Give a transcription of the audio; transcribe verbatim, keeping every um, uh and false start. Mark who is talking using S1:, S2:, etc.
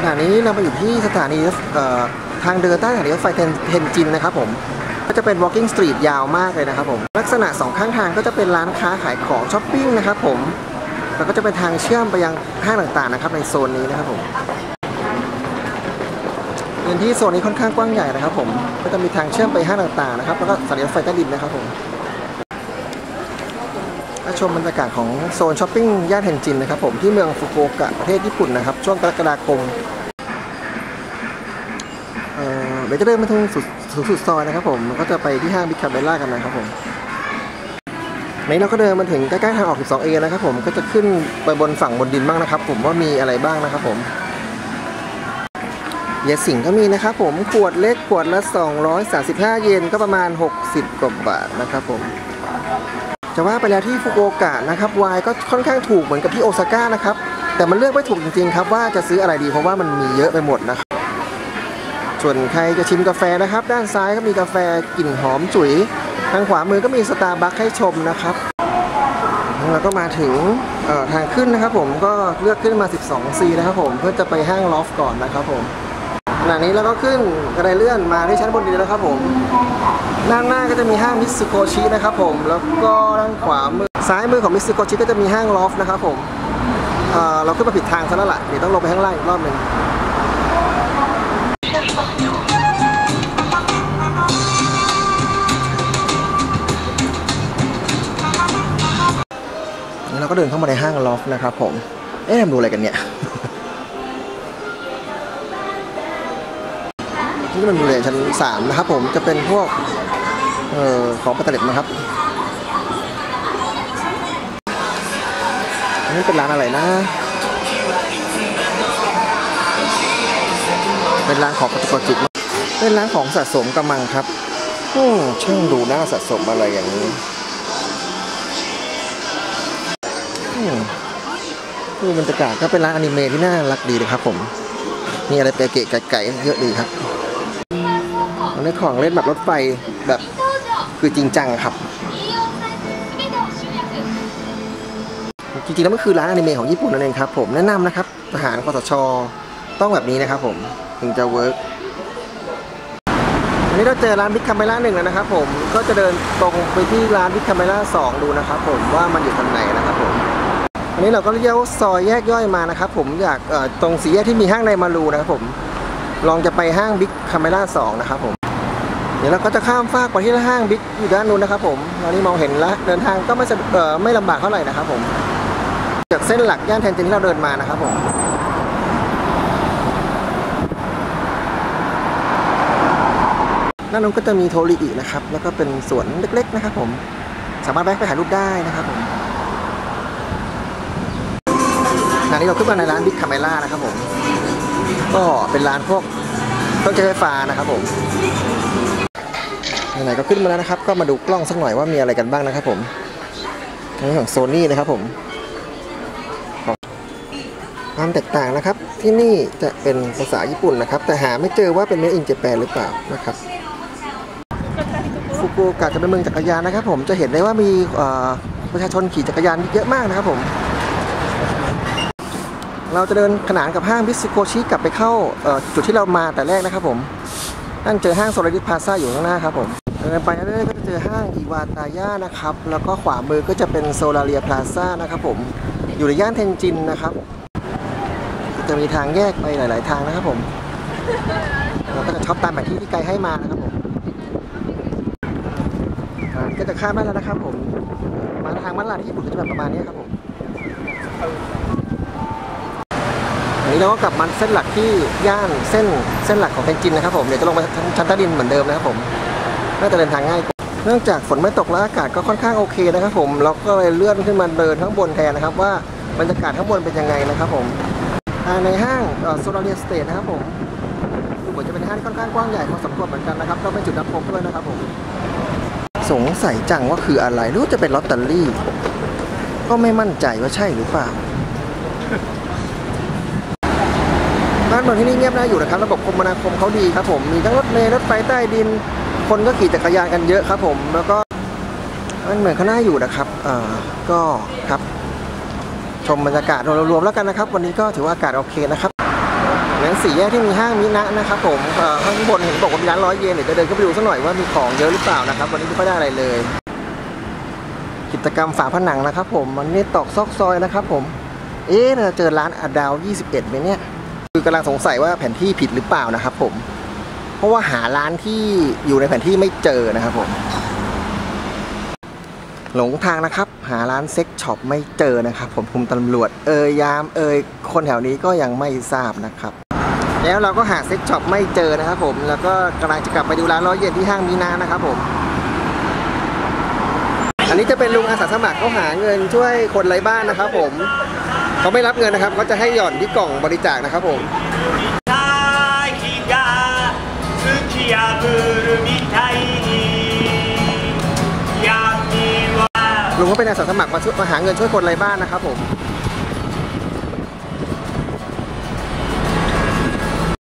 S1: ขณะนี้เรามาอยู่ที่สถานีทางเดินใต้สถานีรถไฟเทนจินนะครับผมก็จะเป็น walking street ยาวมากเลยนะครับผมลักษณะสองข้างทางก็จะเป็นร้านค้าขายของช้อปปิ้งนะครับผมแล้วก็จะเป็นทางเชื่อมไปยังห้างต่างๆนะครับในโซนนี้นะครับผมพื้นที่โซนนี้ค่อนข้างกว้างใหญ่นะครับผมก็จะมีทางเชื่อมไปห้างต่างๆนะครับแล้วก็สถานีรถไฟใต้ดินนะครับผมมาชมบรรยากาศของโซนช้อปปิ้งย่านเทนจินนะครับผมที่เมืองฟุกุโอกะประเทศญี่ปุ่นนะครับช่วงกรกฎาคมเดี๋ยวจะเดินมาทางสุดสุดซอยนะครับผมก็จะไปที่ห้างบิ๊กคาเมล่ากันนะครับผมนี้เราก็เดินมาถึงใกล้ๆทางออก สิบสองเอ นะครับผมก็จะขึ้นไปบนฝั่งบนดินบ้างนะครับผมว่ามีอะไรบ้างนะครับผมยาสิงก็มีนะครับผมขวดเล็กขวดละสองร้อยสามสิบห้าเยนก็ประมาณหกสิบกว่าบาทนะครับผมจะว่าไปแล้วที่ฟุกุโอกะนะครับไวน์ก็ค่อนข้างถูกเหมือนกับที่โอซาก้านะครับแต่มันเลือกไม่ถูกจริงๆครับว่าจะซื้ออะไรดีเพราะว่ามันมีเยอะไปหมดนะครับส่วนใครจะชิมกาแฟนะครับด้านซ้ายก็มีกาแฟกลิ่นหอมจุ๋ยทางขวามือก็มีสตาร์บัคให้ชมนะครับแล้วก็มาถึงทางขึ้นนะครับผมก็เลือกขึ้นมา สิบสองซี นะครับผมเพื่อจะไปห้างลอฟก่อนนะครับผมขณะนี้เราก็ขึ้นกระไดเลื่อนมาที่ชั้นบนดินแล้วครับผมด้านหน้าก็จะมีห้างมิสึโกชินะครับผมแล้วก็ด้านขวามือซ้ายมือของมิสึโกชิก็จะมีห้างลอฟนะครับผมเราขึ้นมาผิดทางซะแล้วล่ะเดี๋ยวต้องลงไปข้างล่างอีกรอบหนึ่งเราก็เดินเข้ามาในห้างลอฟนะครับผมเอ๊ะทำดูอะไรกันเนี่ยนี่มันบริเวณชั้นสามนะครับผมจะเป็นพวกเอ่อของประดับนะครับอันนี้เป็นร้านอะไรนะเป็นร้านของปฏิกรจิตเป็นร้านของสะสมกำมังครับอืมช่างดูน่าสะสมอะไรอย่างนี้คือบรรยากาศก็เป็นร้านอนิเมะที่น่ารักดีนะครับผมมีอะไรเก๋ๆไก่ๆเยอะดีครับอันนี้ของเล่นแบบรถไฟแบบคือจริงจังครับจริงๆแล้วมันคือร้านอนิเมะของญี่ปุ่นนั่นเองครับผมแนะนำนะครับทหารคสช.ต้องแบบนี้นะครับผมถึงจะเวิร์กวันนี้เราเจอร้านบิ๊กคาเมล่าหนึ่งแล้วนะครับผมก็จะเดินตรงไปที่ร้านบิ๊กคาเมล่าสองดูนะครับผมว่ามันอยู่ทางไหนนะครับผมอันนี้เราก็เลี้ยวซอยแยกย่อยมานะครับผมอยากตรงสี่แยกที่มีห้างไดมารูนะครับผมลองจะไปห้างบิ๊กคาเมล่าสองนะครับผมเดี๋ยวเราก็จะข้ามฟากไปที่ห้างบิ๊กอยู่ด้านนู้นนะครับผมตอนนี้มองเห็นแล้วเดินทางก็ไม่เอ่อไม่ลำบากเท่าไหร่นะครับผมจากเส้นหลักย่านเทนจินที่เราเดินมานะครับผมด้านนู้นก็จะมีโทริอินะครับแล้วก็เป็นสวนเล็กๆนะครับผมสามารถแวะไปถ่ายรูปได้นะครับผมอันนี้เราขึ้นมาในร้านบิ๊กคาเมล่านะครับผมก็เป็นร้านพวกเครื่องใช้ไฟฟ้านะครับผมไหนๆก็ขึ้นมาแล้วนะครับก็มาดูกล้องสักหน่อยว่ามีอะไรกันบ้างนะครับผมอันนี้ของโซนี่นะครับผมความแตกต่างนะครับที่นี่จะเป็นภาษาญี่ปุ่นนะครับแต่หาไม่เจอว่าเป็นเมดอินเจแปนหรือเปล่านะครับฟุกุโอกะจะเป็นเมืองจักรยานนะครับผมจะเห็นได้ว่ามีประชาชนขี่จักรยานเยอะมากนะครับผมเราจะเดินขนานกับห้างมิสึโกชิกลับไปเข้าจุดที่เรามาแต่แรกนะครับผมนั่นเจอห้างโซลาริสพลาซ่าอยู่ข้างหน้าครับผมเดินไปเรื่อยๆก็จะเจอห้างอิวาตาย่านะครับแล้วก็ขวามือก็จะเป็นโซลาเรียพลาซ่านะครับผมอยู่ในย่านเทนจินนะครับจะมีทางแยกไปหลายๆทางนะครับผมเราก็จะช็อปตามแบบที่ที่ไกด์ให้มานะครับผมก็จะข้ามได้แล้วนะครับผมมาทางมัลลาที่ญี่ปุ่นก็จะแบบประมาณนี้ครับผมอันนี้เราก็กลับมาเส้นหลักที่ย่านเส้นเส้นหลักของเทนจินนะครับผมเดี๋ยวจะลงไปชั้นใต้ดินเหมือนเดิมนะครับผมน่าจะเดินทางง่ายเนื่องจากฝนไม่ตกและอากาศก็ค่อนข้างโอเคนะครับผมเราก็เลยเลื่อนขึ้นมาเดินข้างบนแทนนะครับว่าบรรยากาศข้างบนเป็นยังไงนะครับผมในห้างโซลาเรียสเตทนะครับผมดูเหมือนจะเป็นห้างที่ค่อนข้างกว้างใหญ่พอสมควรเหมือนกันนะครับก็เป็นจุดนัดพบด้วยนะครับผมสงสัยจังว่าคืออะไรรู้จะเป็นลอตเตอรี่ก็ไม่มั่นใจว่าใช่หรือเปล่าบ้านเมืองที่นี่เงียบน่าอยู่นะครับระบบคมนาคมเขาดีครับผมมีทั้งรถเมล์รถไฟใต้ดินคนก็ขี่จักรยานกันเยอะครับผมแล้วก็บ้านเมืองเขาน่าอยู่นะครับอ่าก็ครับชมบรรยากาศรวมๆแล้วกันนะครับวันนี้ก็ถือว่าอากาศโอเคนะครับงั้นอนสี่แยกที่มีห้างมินะนะครับผมข้างบนเห็นบอกว่ามีร้านร้อยเยนเดี๋ยวจะเดินเข้าไปดูสักหน่อยว่ามีของเยอะหรือเปล่านะครับวันนี้ไม่ค่อยได้อะไรเลยกิจกรรมฝาผนังนะครับผมมันนี่ตอกซอกซอยนะครับผมเอ๊ะเราเจอร้านอดาวยี่สิบเอ็ดไหมเนี่ยคือกำลังสงสัยว่าแผนที่ผิดหรือเปล่านะครับผมเพราะว่าหาร้านที่อยู่ในแผนที่ไม่เจอนะครับผมหลงทางนะครับหาร้านเซ็กช็อปไม่เจอนะครับผมคุณตำรวจเอ่ยยามเอ่ยคนแถวนี้ก็ยังไม่ทราบนะครับแล้วเราก็หาเซ็กช็อปไม่เจอนะครับผมแล้วก็กำลังจะกลับไปดูร้านร้อยเยนที่ห้างมีนานะครับผมอันนี้จะเป็นลุงอาสาสมัครเขาหาเงินช่วยคนไร้บ้านนะครับผมเขาไม่รับเงินนะครับเขาจะให้หย่อนที่กล่องบริจาคนะครับผมลุงเขาเป็นอาสาสมัครมาช่วยมาหาเงินช่วยคนไร้บ้านนะครับผม